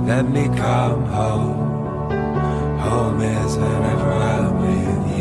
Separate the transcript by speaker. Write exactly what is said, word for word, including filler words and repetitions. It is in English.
Speaker 1: Let me come home. Home is wherever I'm with you.